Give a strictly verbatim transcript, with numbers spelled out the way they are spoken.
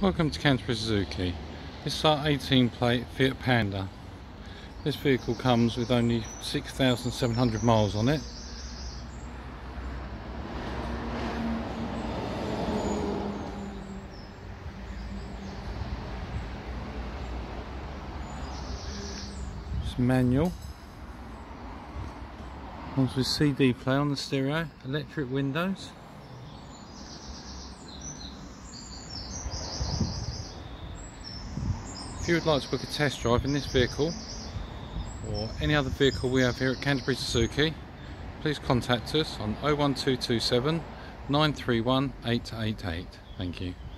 Welcome to Canterbury Suzuki. This is our eighteen plate Fiat Panda. This vehicle comes with only six thousand seven hundred miles on it. It's manual. Comes with C D player on the stereo, electric windows. If you would like to book a test drive in this vehicle or any other vehicle we have here at Canterbury Suzuki, please contact us on oh one two two seven, nine three one, eight eight eight. Thank you.